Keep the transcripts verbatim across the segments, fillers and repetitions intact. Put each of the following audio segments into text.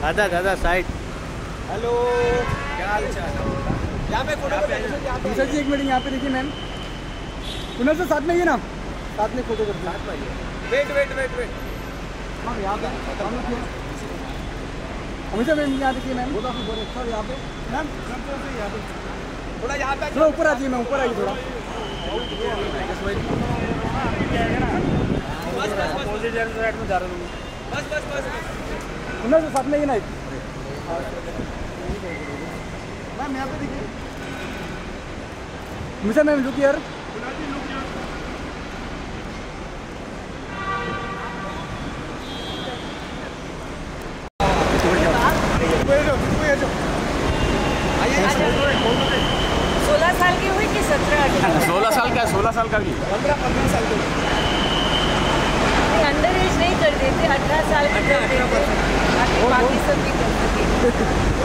दादा दादा side. Hello, क्या हाल चाल? यहाँ पे फोटो सर जी, एक मिनट यहाँ पे देखिए मैम। पुनः से साथ में ही ना, साथ में फोटो करते हैं। Wait wait wait wait ma'am, यहाँ पे हमेशा मैम यहाँ देखिए मैम। सर यहाँ पे मैम, यहाँ पे थोड़ा यहाँ पे थोड़ा ऊपर आ जाइए मैम, ऊपर आइए थोड़ा। बस बस बस पुनः से साथ में ही ना मैम, यहाँ पे देखिए। Mister ma'am look here. सोलह साल की हुई कि सत्रह? सोलह साल का सोलह साल का भी पंद्रह पंद्रह साल का अंडर एज नहीं कर देते, अठारह साल का कर देते ताकि बाकी सब भी कर सके।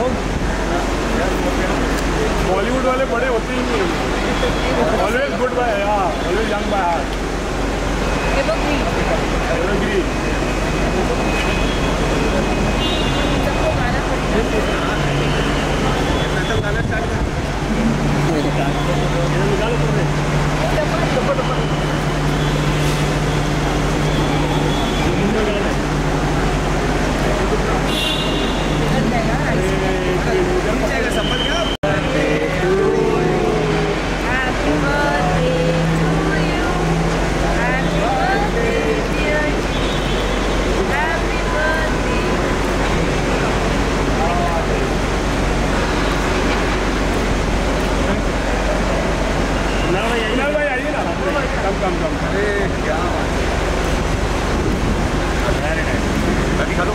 बॉलीवुड वाले बड़े होते ही नहीं। Always goodbye, always young by heart. सबको गाना पड़ेगा। कम कम कम अरे क्या बात है। खा लो।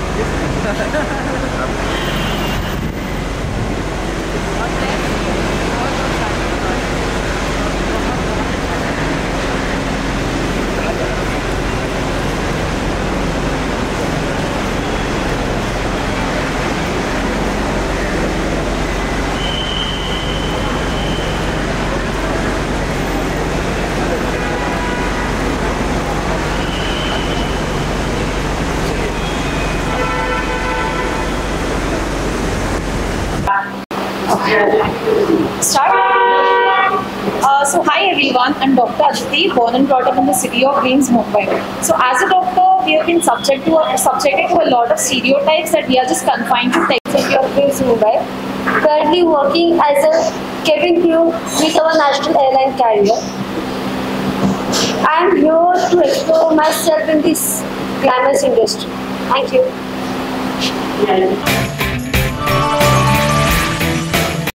Start. Uh, so hi everyone, I'm Doctor Aditi, born and brought up in the city of Greens, Mumbai. So as a doctor, we have been subject to a, subjected to a lot of stereotypes that we are just confined to City of Greens, Mumbai. Currently working as a cabin crew with our national airline carrier. I am here to explore myself in this glamorous industry. Thank you.